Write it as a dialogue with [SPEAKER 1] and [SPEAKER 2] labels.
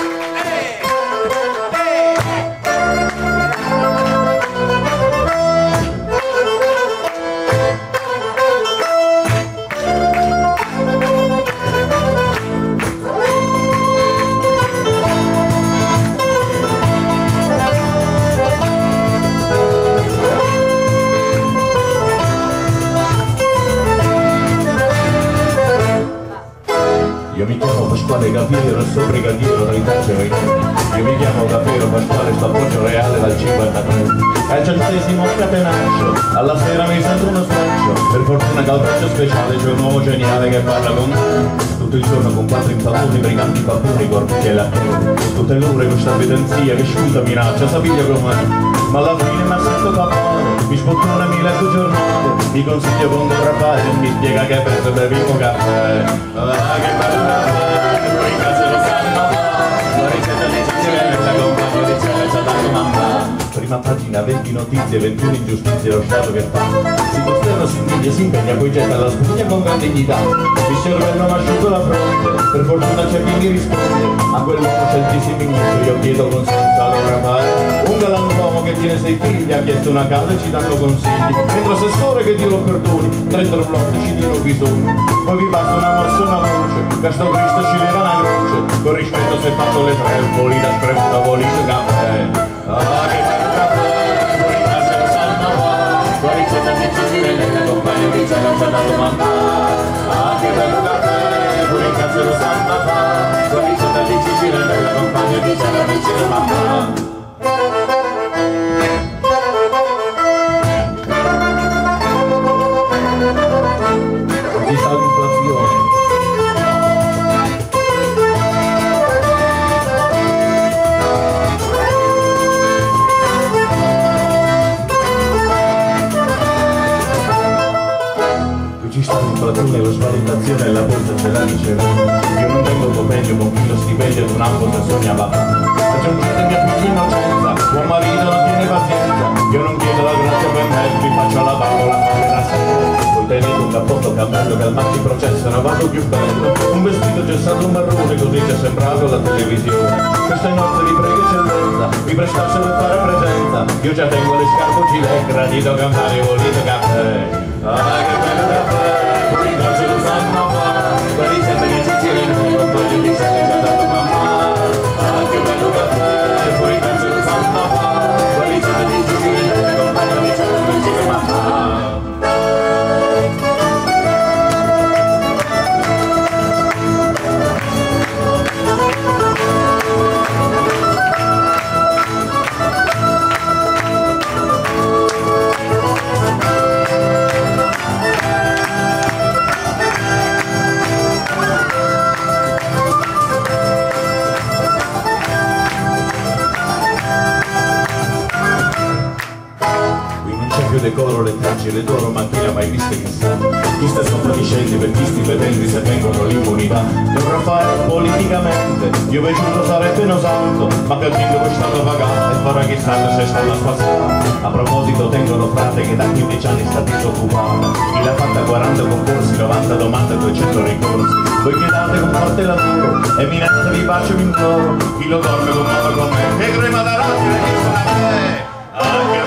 [SPEAKER 1] Io mi chiamo Pasquale Gaviero, sto brigadiero dai Terceri. Io mi chiamo Gaviero Pasquale, sto appoggio reale dal 53. È il 100° catenaccio, alla sera mi sento uno straccio. Per fortuna che al braccio speciale c'è un uomo geniale che parla con me. Tutto il giorno con 4 impalloni, briganti, papponi, corpi e lacchini. Tutte le ore questa pedenzia che scusa minaccia, sapiglia com'è. Ma alla fine mi sento capone, mi sbottona 1000 giornate. Mi consiglio con un rapaz, mi spiega che penso bevi un caffè. Che bello caffè, che poi in casa lo sanno. La ricetta di Sicilia la compagno di Cielo ci ha dato mamma. Prima pagina, 20 notizie, 21 ingiustizie, lo Stato che fa. Si costerna, si invidia, si impegna, poi getta la spugna con grande dignità. Il cervello mi asciugo la fronte, per fortuna c'è chi mi risponde. A quell'uomo c'è il minuto, io chiedo consenso allora fare. Un galantuomo che tiene 6 figli, ha chiesto una casa e ci danno consigli. Mentre assessore che Dio lo perdoni, 30 blocchi ci diano bisogno. Poi vi basta una morsa e una voce, per sto Cristo ci leva una croce. Con rispetto se fatto le tre, un po' da spremta, volito caffè. Ah, che bello caffè, fuori casa lo sanno qua. Con ricetta di Sicilia, la compagno di Cielo ci ha dato mamma. Ah, che bello caffè, fuori casa lo sanno qua. Con ricetta di Sicilia, la compagno di Cielo ci ha dato mamma. Ci sta l'inflazione. Qui ci sta l'inflazione, la svalutazione e la borsa ce la riceve. Io non tengo compendio con chi lo stipendio ad un ambo se sognava. Aggiungete mia figlia innocenza, buon marito non tiene pazienza. Io non chiedo la grazia per me, vi faccio la bambola fare la sera. Poi tenete un cappotto cammello che al marchi processano, vado più bello. Un vestito gessato marrone, così ci è sembrato la televisione. Questa notte vi prego eccellenza, vi prestasse per fare presenza. Io già tengo le scarpe gilet, gradito cantare, volito caffè. Ah, che bello caffè, fuori casa lo sanno qua. Quelli sempre che ci tirano, non voglio di sé, ci ha dato mamma. Ah, che bello caffè, fuori casa lo sanno qua. Quelli sempre che ci tirano, non voglio di sé, ci ha dato mamma. Decoro le tracce, le d'oro mantina mai viste che sa. Chi sta sopravviscendi per chi sti vedenti se vengono l'immunità. Dovrà fare politicamente, io vi giuro sarebbe no santo, ma che quindi voi stato pagato e farà chissà se c'è stata passata. A proposito tengono frate che da 15 anni sta disoccupata. Chi l'ha fatta 40 concorsi, 90 domande, 200 ricorsi. Voi chiedate con forte lavoro, eminenza vi bacio vi imploro. Chi lo dorme con modo con me, che crema da razza e che sono a me.